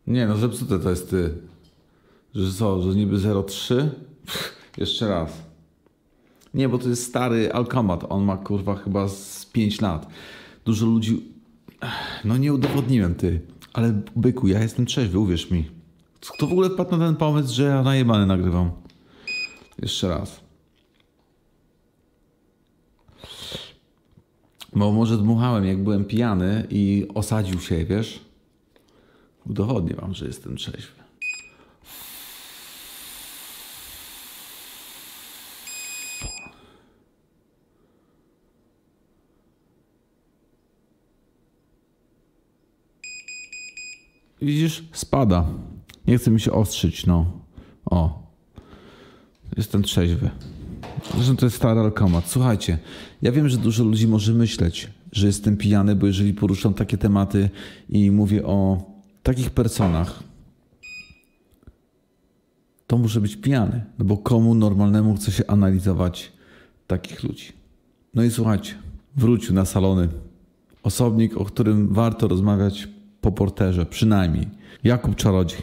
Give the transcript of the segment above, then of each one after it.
Nie no, zepsute to jest ty. Że co, że niby 0,3? Jeszcze raz. Nie, bo to jest stary Alkamat. On ma kurwa chyba z 5 lat. Dużo ludzi... No nie udowodniłem ty. Ale byku, ja jestem trzeźwy, uwierz mi. Kto w ogóle wpadł na ten pomysł, że ja najebany nagrywam? Jeszcze raz. Bo może dmuchałem jak byłem pijany i osadził się, wiesz? Udowodnię wam, że jestem trzeźwy. Widzisz? Spada. Nie chce mi się ostrzyć, no. O. Jestem trzeźwy. Zresztą to jest stary alkomat. Słuchajcie, ja wiem, że dużo ludzi może myśleć, że jestem pijany, bo jeżeli poruszam takie tematy i mówię o takich personach, to muszę być pijany. No bo komu normalnemu chce się analizować takich ludzi? No i słuchajcie, wrócił na salony. Osobnik, o którym warto rozmawiać po porterze, przynajmniej. Jakub Czarodziej.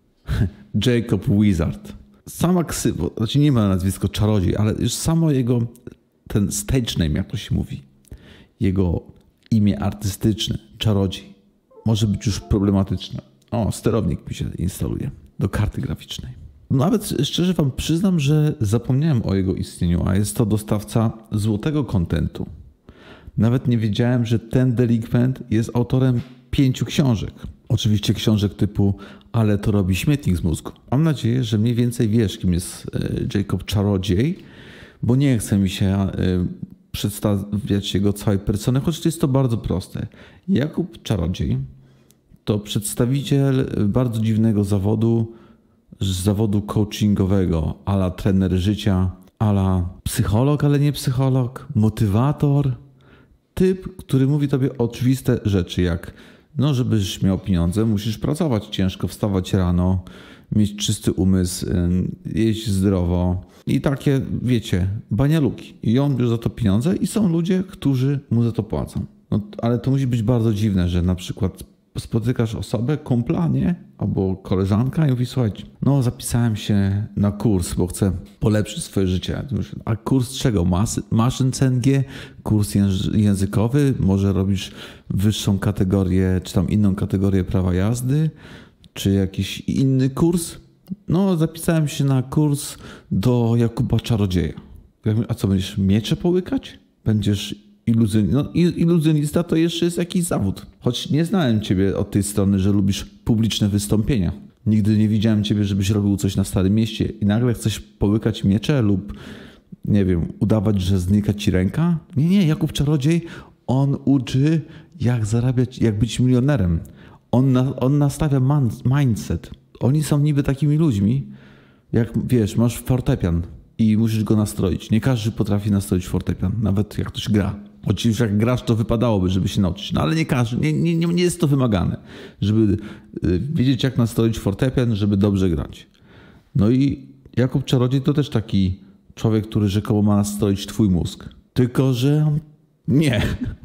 Jacob Wizard. Sama ksywa, znaczy nie ma nazwisko Czarodziej, ale już samo jego, ten stage name, jak to się mówi, jego imię artystyczne, Czarodziej, może być już problematyczne. O, sterownik mi się instaluje do karty graficznej. Nawet szczerze wam przyznam, że zapomniałem o jego istnieniu, a jest to dostawca złotego kontentu. Nawet nie wiedziałem, że ten delikwent jest autorem 5 książek. Oczywiście książek typu Ale to robi śmietnik z mózgu. Mam nadzieję, że mniej więcej wiesz, kim jest Jacob Czarodziej, bo nie chce mi się przedstawiać jego całej persony, choć jest to bardzo proste. Jakub Czarodziej to przedstawiciel bardzo dziwnego zawodu, z zawodu coachingowego, a la trener życia, a la psycholog, ale nie psycholog, motywator. Typ, który mówi tobie oczywiste rzeczy, jak no, żebyś miał pieniądze, musisz pracować ciężko, wstawać rano, mieć czysty umysł, jeść zdrowo i takie, wiecie, banialuki. I on bierze za to pieniądze i są ludzie, którzy mu za to płacą. No, ale to musi być bardzo dziwne, że na przykład spotykasz osobę, kumpla, nie? Albo koleżanka i mówi, słuchajcie, no zapisałem się na kurs, bo chcę polepszyć swoje życie. A kurs czego? Maszyn CNG? Kurs językowy? Może robisz wyższą kategorię, czy tam inną kategorię prawa jazdy? Czy jakiś inny kurs? No zapisałem się na kurs do Jakuba Czarodzieja. A co, będziesz miecze połykać? Będziesz iluzjonista to jeszcze jest jakiś zawód. Choć nie znałem ciebie od tej strony, że lubisz publiczne wystąpienia. Nigdy nie widziałem ciebie, żebyś robił coś na Starym Mieście i nagle chcesz połykać miecze lub, nie wiem, udawać, że znika ci ręka. Nie, Jakub Czarodziej, on uczy jak zarabiać, jak być milionerem. On nastawia mindset. Oni są niby takimi ludźmi, jak wiesz, masz fortepian i musisz go nastroić. Nie każdy potrafi nastroić fortepian, nawet jak ktoś gra. Oczywiście jak grasz, to wypadałoby, żeby się nauczyć. No ale nie każdy, nie jest to wymagane, żeby wiedzieć jak nastroić fortepian, żeby dobrze grać. No i Jakub Czarodziej to też taki człowiek, który rzekomo ma nastroić twój mózg. Tylko, że nie.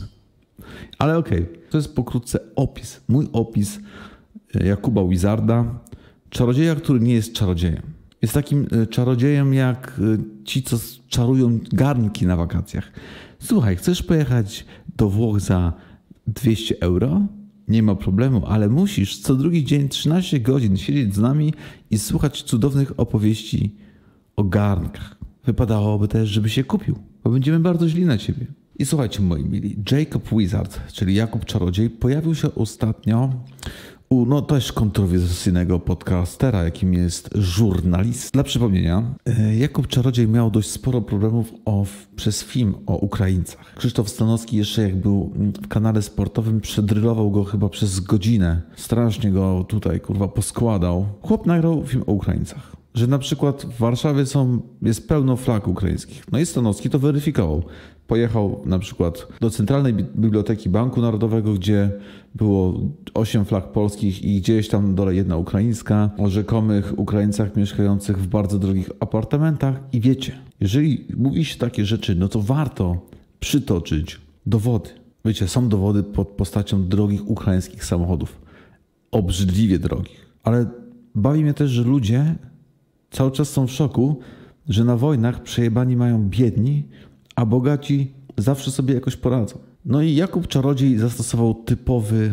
Ale okej. To jest pokrótce opis. Mój opis Jakuba Wizarda. Czarodzieja, który nie jest czarodziejem. Jest takim czarodziejem jak ci, co czarują garnki na wakacjach. Słuchaj, chcesz pojechać do Włoch za 200 euro? Nie ma problemu, ale musisz co drugi dzień 13 godzin siedzieć z nami i słuchać cudownych opowieści o garnkach. Wypadałoby też, żeby się kupił, bo będziemy bardzo źli na ciebie. I słuchajcie, moi mili, Jacob Wizard, czyli Jakub Czarodziej, pojawił się ostatnio u też kontrowersyjnego podcastera, jakim jest żurnalist. Dla przypomnienia, Jakub Czarodziej miał dość sporo problemów przez film o Ukraińcach. Krzysztof Stanowski jeszcze jak był w kanale sportowym, przedrylował go chyba przez godzinę. Strasznie go tutaj, poskładał. Chłop nagrał film o Ukraińcach. Że na przykład w Warszawie jest pełno flag ukraińskich. No i Stanowski to weryfikował. Pojechał na przykład do Centralnej Biblioteki Banku Narodowego, gdzie było 8 flag polskich i gdzieś tam na dole jedna ukraińska, o rzekomych Ukraińcach mieszkających w bardzo drogich apartamentach. I wiecie, jeżeli mówi się takie rzeczy, no to warto przytoczyć dowody. Wiecie, są dowody pod postacią drogich ukraińskich samochodów. Obrzydliwie drogich. Ale bawi mnie też, że ludzie cały czas są w szoku, że na wojnach przejebani mają biedni, a bogaci zawsze sobie jakoś poradzą. No i Jakub Czarodziej zastosował typowy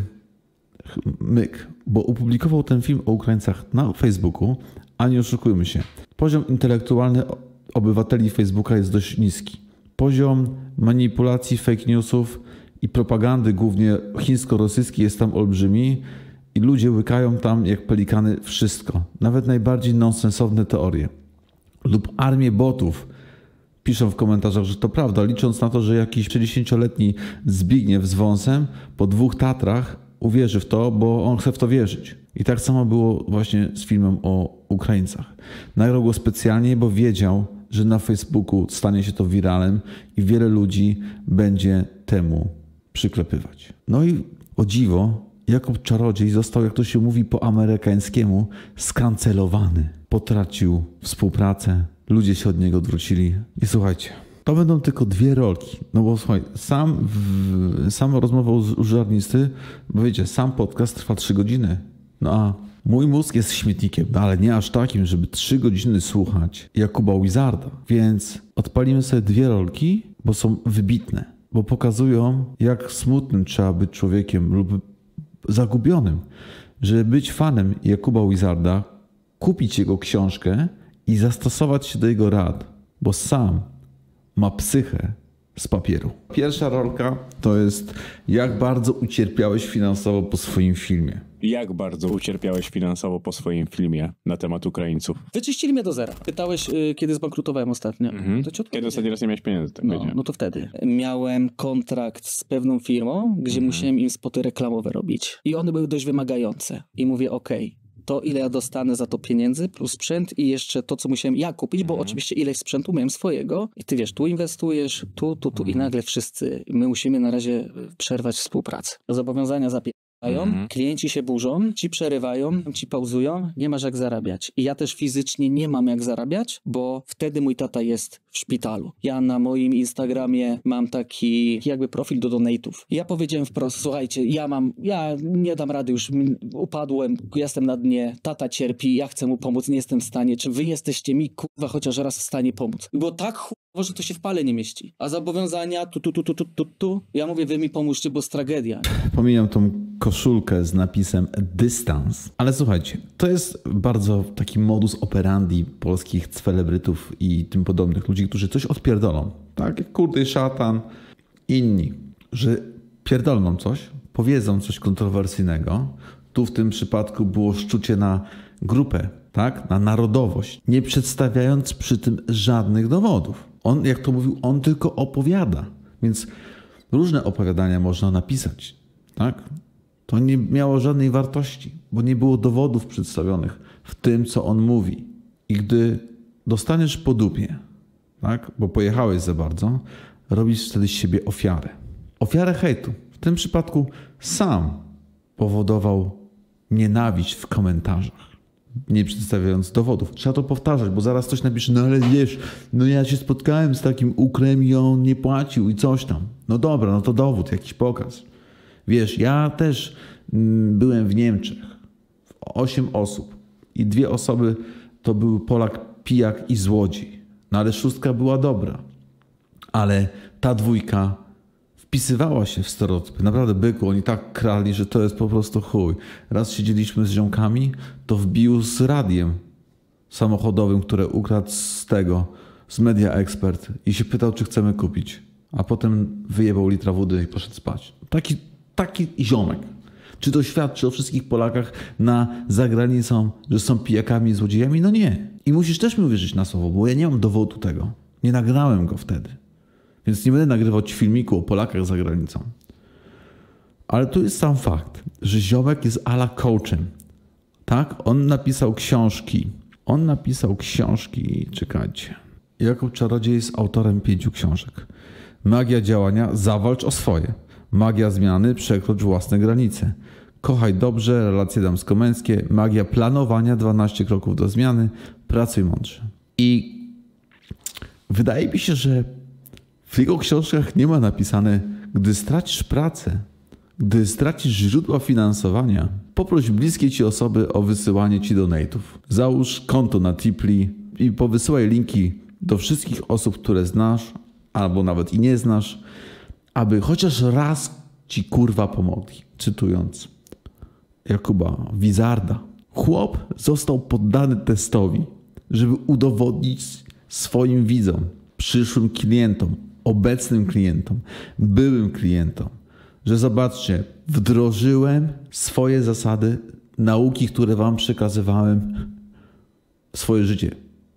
myk, bo opublikował ten film o Ukraińcach na Facebooku, a nie oszukujmy się. Poziom intelektualny obywateli Facebooka jest dość niski. Poziom manipulacji, fake newsów i propagandy, głównie chińsko-rosyjskiej, jest tam olbrzymi i ludzie łykają tam jak pelikany wszystko. Nawet najbardziej nonsensowne teorie. Lub armię botów piszą w komentarzach, że to prawda, licząc na to, że jakiś 60-letni Zbigniew z wąsem po 2 Tatrach uwierzy w to, bo on chce w to wierzyć. I tak samo było właśnie z filmem o Ukraińcach. Nagrał go specjalnie, bo wiedział, że na Facebooku stanie się to wiralem i wiele ludzi będzie temu przyklepywać. No i o dziwo, Jakub Czarodziej został, jak to się mówi po amerykańskiemu, skancelowany. Potracił współpracę, ludzie się od niego odwrócili. I słuchajcie, to będą tylko 2 rolki. No bo słuchaj, sama rozmowa u żarnisty, bo wiecie, sam podcast trwa 3 godziny. No a mój mózg jest śmietnikiem, no ale nie aż takim, żeby 3 godziny słuchać Jakuba Wizarda. Więc odpalimy sobie 2 rolki, bo są wybitne. Bo pokazują, jak smutnym trzeba być człowiekiem lub zagubionym, żeby być fanem Jakuba Wizarda, kupić jego książkę i zastosować się do jego rad, bo sam ma psychę z papieru. Pierwsza rolka to jest, jak bardzo ucierpiałeś finansowo po swoim filmie. Jak bardzo ucierpiałeś finansowo po swoim filmie na temat Ukraińców? Wyczyścili mnie do zera. Pytałeś, kiedy zbankrutowałem ostatnio. To ci Kiedy ostatni raz nie miałeś pieniędzy? Tak no to wtedy. Miałem kontrakt z pewną firmą, gdzie musiałem im spoty reklamowe robić. I one były dość wymagające. I mówię, okej, to ile ja dostanę za to pieniędzy, plus sprzęt i jeszcze to, co musiałem ja kupić, bo oczywiście ileś sprzętu miałem swojego. I ty wiesz, tu inwestujesz, tu i nagle wszyscy, my musimy na razie przerwać współpracę. Zobowiązania klienci się burzą, ci przerywają, ci pauzują, nie masz jak zarabiać. I ja też fizycznie nie mam jak zarabiać, bo wtedy mój tata jest w szpitalu. Ja na moim Instagramie mam taki jakby profil do donate'ów. Ja powiedziałem wprost, słuchajcie, ja nie dam rady, już upadłem, jestem na dnie, tata cierpi, ja chcę mu pomóc, nie jestem w stanie. Czy wy jesteście mi, kurwa, chociaż raz w stanie pomóc? Było tak że to się w pale nie mieści. A zobowiązania tu. Ja mówię, wy mi pomóżcie, bo jest tragedia. Pomijam tą koszulkę z napisem dystans. Ale słuchajcie, to jest bardzo taki modus operandi polskich celebrytów i tym podobnych ludzi, którzy coś odpierdolą. Tak jak Kurty, Szatan, inni. Że pierdolną coś, powiedzą coś kontrowersyjnego. Tu w tym przypadku było szczucie na grupę, tak? Na narodowość. Nie przedstawiając przy tym żadnych dowodów. On, jak to mówił, on tylko opowiada. Więc różne opowiadania można napisać, tak? To nie miało żadnej wartości, bo nie było dowodów przedstawionych w tym, co on mówi. I gdy dostaniesz po dupie, tak? Bo pojechałeś za bardzo, robisz wtedy z siebie ofiarę. Ofiarę hejtu. W tym przypadku sam powodował nienawiść w komentarzach, nie przedstawiając dowodów. Trzeba to powtarzać, bo zaraz ktoś napisze, no ale wiesz, no ja się spotkałem z takim Ukrem i on nie płacił i coś tam. No dobra, no to dowód, jakiś pokaz. Wiesz, ja też byłem w Niemczech, 8 osób i 2 osoby to był Polak, pijak i złodziej. No ale 6 była dobra. Ale ta 2 wpisywała się w stereotypy. Naprawdę, byku, oni tak krali, że to jest po prostu chuj. Raz siedzieliśmy z ziomkami, to wbił z radiem samochodowym, które ukradł z Media Expert i się pytał, czy chcemy kupić. A potem wyjebał litra wody i poszedł spać. Taki ziomek. Czy to świadczy o wszystkich Polakach za granicą, że są pijakami i złodziejami? No nie. I musisz też mi uwierzyć na słowo, bo ja nie mam dowodu tego. Nie nagrałem go wtedy. Więc nie będę nagrywać filmiku o Polakach za granicą. Ale tu jest sam fakt, że ziomek jest ala coachem. Tak? On napisał książki, czekajcie. Jakub Czarodziej jest autorem 5 książek. Magia działania, zawalcz o swoje. Magia zmiany, przekrocz własne granice. Kochaj dobrze, relacje damsko-męskie. Magia planowania, 12 kroków do zmiany. Pracuj mądrze. I wydaje mi się, że w jego książkach nie ma napisane, gdy stracisz pracę, Gdy stracisz źródła finansowania, poproś bliskie ci osoby o wysyłanie ci donate'ów. Załóż konto na Tipli i powysyłaj linki do wszystkich osób, które znasz, albo nawet i nie znasz, aby chociaż raz ci kurwa pomogli. Cytując Jakuba Wizarda. Chłop został poddany testowi, żeby udowodnić swoim widzom, przyszłym klientom, obecnym klientom, byłym klientom, że zobaczcie, wdrożyłem swoje zasady nauki, które wam przekazywałem w swoje życie,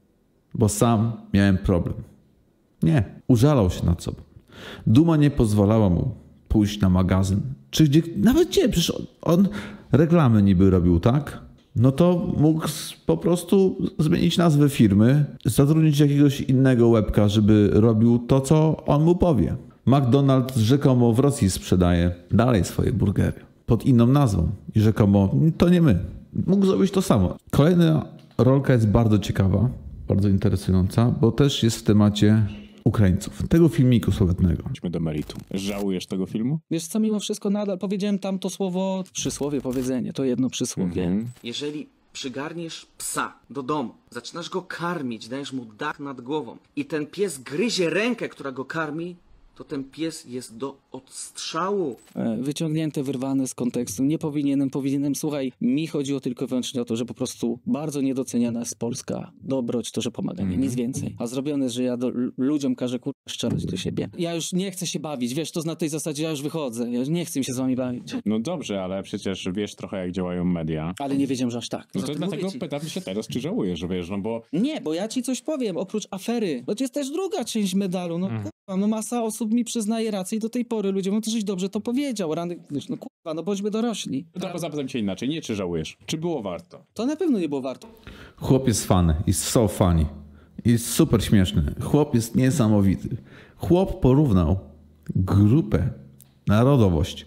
bo sam miałem problem. Nie, użalał się nad sobą. Duma nie pozwalała mu pójść na magazyn, czy gdzie, nawet gdzie, przecież on reklamy niby robił, tak? No to mógł po prostu zmienić nazwę firmy, zatrudnić jakiegoś innego łebka, żeby robił to, co on mu powie. McDonald's rzekomo w Rosji sprzedaje dalej swoje burgery pod inną nazwą i rzekomo to nie my. Mógł zrobić to samo. Kolejna rolka jest bardzo ciekawa, bardzo interesująca, bo też jest w temacie Ukraińców. Tego filmiku słowetnego. Idźmy do meritum. Żałujesz tego filmu? Wiesz co, mimo wszystko nadal powiedziałem tam to słowo, przysłowie, powiedzenie, to jedno przysłowie. Jeżeli przygarniesz psa do domu, zaczynasz go karmić, dajesz mu dach nad głową i ten pies gryzie rękę, która go karmi, to ten pies jest do odstrzału. Wyciągnięte, wyrwane z kontekstu. Nie powinienem. Słuchaj, mi chodziło tylko i wyłącznie o to, że po prostu bardzo niedoceniana jest Polska. Dobroć, to, że pomaganie, nic więcej. A zrobione, że ja ludziom każę strzelać do siebie. Ja już nie chcę się bawić, wiesz, to na tej zasadzie ja już wychodzę. Ja już nie chcę mi się z wami bawić. No dobrze, ale przecież wiesz trochę, jak działają media. Ale nie wiedziałem, że aż tak. No to Zatem dlatego mówię ci. pytam się teraz, czy żałujesz, wiesz, no bo... Nie, bo ja ci coś powiem, oprócz afery. Bo to jest też druga część medalu. No kurwa, no masa osób mi przyznaje rację i do tej pory ludzie mówią, to żeś dobrze to powiedział. Rany, no kurwa, no bądźmy dorośli. To zapytam cię inaczej, nie czy żałujesz, czy było warto? To na pewno nie było warto. Chłop jest funny, jest so funny. Jest super śmieszny. Chłop jest niesamowity. Chłop porównał grupę, narodowość,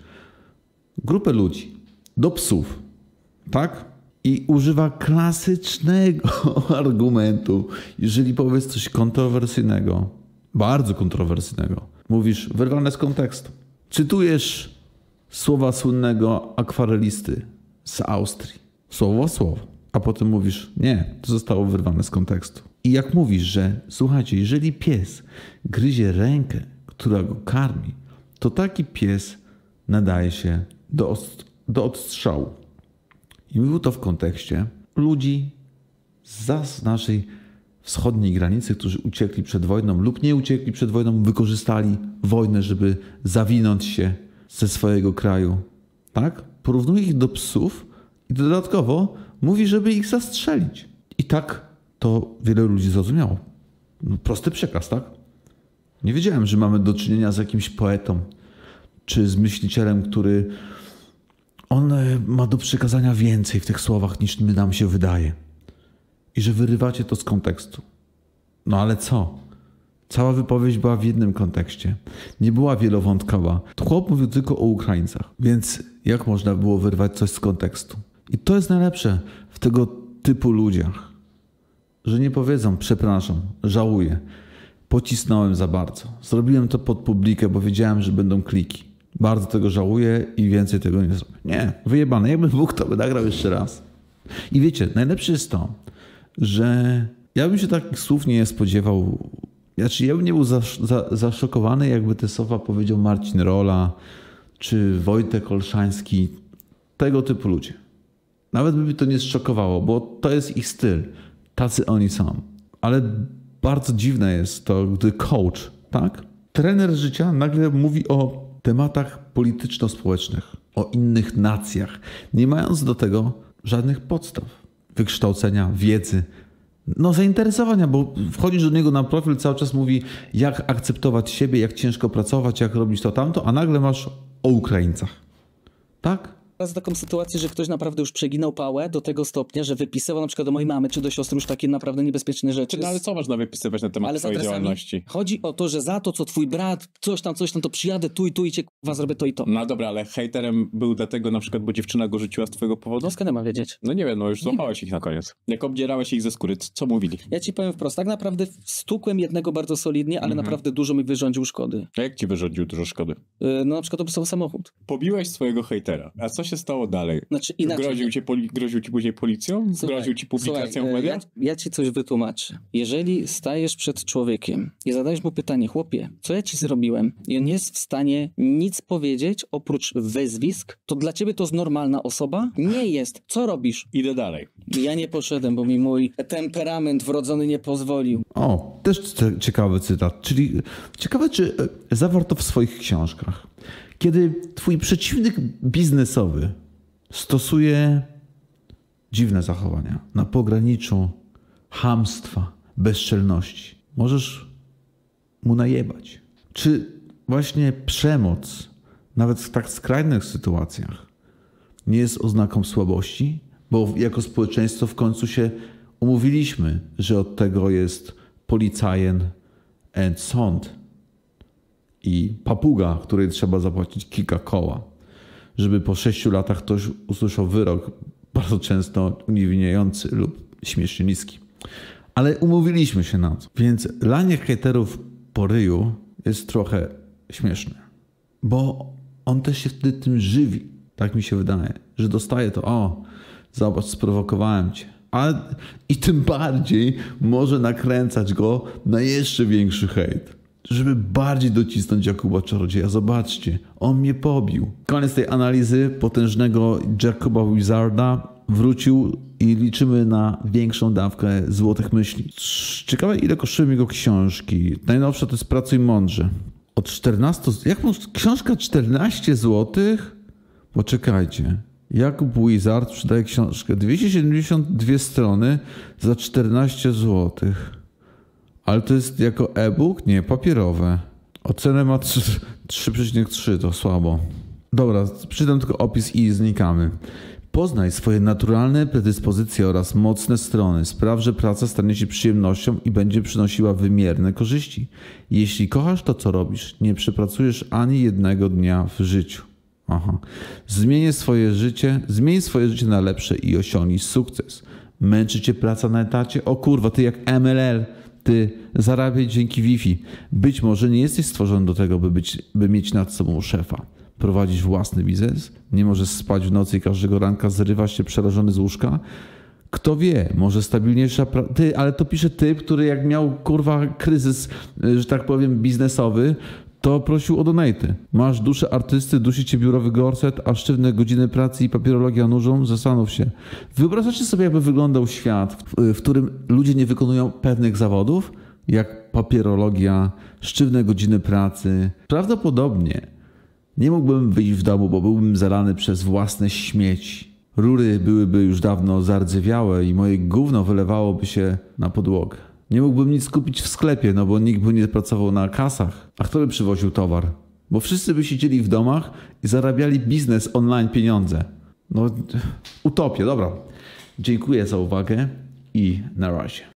grupę ludzi do psów, tak? I używa klasycznego argumentu. Jeżeli powiesz coś kontrowersyjnego, bardzo kontrowersyjnego, mówisz wyrwane z kontekstu. Cytujesz słowa słynnego akwarelisty z Austrii. Słowo w słowo. A potem mówisz, nie, to zostało wyrwane z kontekstu. I jak mówisz, że słuchajcie, jeżeli pies gryzie rękę, która go karmi, to taki pies nadaje się do odstrzału. I mówił to w kontekście ludzi z naszej wschodniej granicy, którzy uciekli przed wojną lub nie uciekli przed wojną, wykorzystali wojnę, żeby zawinąć się ze swojego kraju. Tak? Porównuje ich do psów i dodatkowo mówi, żeby ich zastrzelić. I tak to wiele ludzi zrozumiało. No, prosty przekaz, tak? Nie wiedziałem, że mamy do czynienia z jakimś poetą czy z myślicielem, który on ma do przekazania więcej w tych słowach niż nam się wydaje. I że wyrywacie to z kontekstu. No ale co? Cała wypowiedź była w jednym kontekście. Nie była wielowątkowa. Chłop mówił tylko o Ukraińcach. Więc jak można było wyrwać coś z kontekstu? I to jest najlepsze w tego typu ludziach. Że nie powiedzą, przepraszam, żałuję, pocisnąłem za bardzo. Zrobiłem to pod publikę, bo wiedziałem, że będą kliki. Bardzo tego żałuję i więcej tego nie zrobię. Nie, wyjebane. Jakbym mógł, to by nagrał jeszcze raz. I wiecie, najlepsze jest to, że ja bym się takich słów nie spodziewał. Znaczy, ja bym nie był zaszokowany, jakby te słowa powiedział Marcin Rola czy Wojtek Olszański. Tego typu ludzie. Nawet by mi to nie zszokowało, bo to jest ich styl. Tacy oni są. Ale bardzo dziwne jest to, gdy coach, tak? Trener życia nagle mówi o tematach polityczno-społecznych, o innych nacjach, nie mając do tego żadnych podstaw, wykształcenia, wiedzy, zainteresowania, bo wchodzisz do niego na profil, cały czas mówi, jak akceptować siebie, jak ciężko pracować, jak robić to tamto, a nagle masz o Ukraińcach. Tak? Raz taką sytuację, że ktoś naprawdę już przeginał pałę do tego stopnia, że wypisywał na przykład do mojej mamy czy do siostry już takie naprawdę niebezpieczne rzeczy. No ale co można wypisywać na temat Ale z twojej adresami? działalności? Chodzi o to, że za to, co twój brat, coś tam, to przyjadę tu i cię kurwa zrobię to i to. No dobra, ale hejterem był dlatego na przykład, bo dziewczyna go rzuciła z twojego powodu? No skąd ja mam wiedzieć? No nie wiem, no już złapałeś ich na koniec. Jak obdzierałeś ich ze skóry, co mówili? Ja ci powiem wprost, tak naprawdę stukłem jednego bardzo solidnie, ale naprawdę dużo mi wyrządził szkody. A jak ci wyrządził dużo szkody? No na przykład opisował samochód. Pobiłeś swojego hejtera. A co się stało dalej? Znaczy inaczej. Groził ci później policją? Słuchaj, Groził ci publikacją w mediach? Ja ci coś wytłumaczę. Jeżeli stajesz przed człowiekiem i zadajesz mu pytanie, chłopie, co ja ci zrobiłem? I on nie jest w stanie nic powiedzieć oprócz wyzwisk, to dla ciebie to jest normalna osoba? Nie jest. Co robisz? Idę dalej. Ja nie poszedłem, bo mi mój temperament wrodzony nie pozwolił. O, też ciekawy cytat. Czyli ciekawe, czy zawarto w swoich książkach. Kiedy twój przeciwnik biznesowy stosuje dziwne zachowania na pograniczu chamstwa, bezczelności, możesz mu najebać. Czy właśnie przemoc, nawet w tak skrajnych sytuacjach, nie jest oznaką słabości? Bo jako społeczeństwo w końcu się umówiliśmy, że od tego jest policajent and sąd i papuga, której trzeba zapłacić kilka koła, żeby po 6 latach ktoś usłyszał wyrok, bardzo często uniewinniający lub śmiesznie niski. Ale umówiliśmy się na to. Więc lanie hejterów po ryju jest trochę śmieszne. Bo on też się wtedy tym żywi. Tak mi się wydaje, że dostaje to, o, zobacz, sprowokowałem cię. I tym bardziej może nakręcać go na jeszcze większy hejt. Żeby bardziej docisnąć Jakuba Czarodzieja. Zobaczcie, on mnie pobił. Koniec tej analizy potężnego Jakuba Wizarda wrócił i liczymy na większą dawkę złotych myśli. Ciekawe, ile kosztują jego książki. Najnowsza to jest Pracuj mądrze. Od 14... Jak książka 14 złotych? Poczekajcie. Jakub Wizard sprzedaje książkę 272 strony za 14 złotych. Ale to jest jako e-book? Nie, papierowe. Ocenę ma 3,3, to słabo. Dobra, przeczytam tylko opis i znikamy. Poznaj swoje naturalne predyspozycje oraz mocne strony. Spraw, że praca stanie się przyjemnością i będzie przynosiła wymierne korzyści. Jeśli kochasz to, co robisz, nie przepracujesz ani jednego dnia w życiu. Zmień swoje życie na lepsze i osiągnij sukces. Męczy cię praca na etacie? O kurwa, ty jak MLL. Ty zarabiaj dzięki Wi-Fi. Być może nie jesteś stworzony do tego, by mieć nad sobą szefa. Prowadzisz własny biznes? Nie możesz spać w nocy i każdego ranka zrywasz się przerażony z łóżka? Kto wie, może stabilniejsza Ty, ale to pisze typ, który jak miał kurwa kryzys, że tak powiem, biznesowy, to prosił o donaty. Masz duszę artysty, dusi cię biurowy gorset, a sztywne godziny pracy i papierologia nużą? Zastanów się. Wyobrażacie sobie, jakby wyglądał świat, w którym ludzie nie wykonują pewnych zawodów, jak papierologia, sztywne godziny pracy? Prawdopodobnie nie mógłbym wyjść w domu, bo byłbym zalany przez własne śmieci. Rury byłyby już dawno zardzewiałe i moje gówno wylewałoby się na podłogę. Nie mógłbym nic kupić w sklepie, no bo nikt by nie pracował na kasach. A kto by przywoził towar? Bo wszyscy by siedzieli w domach i zarabiali biznes online pieniądze. No, utopia, dobra. Dziękuję za uwagę i na razie.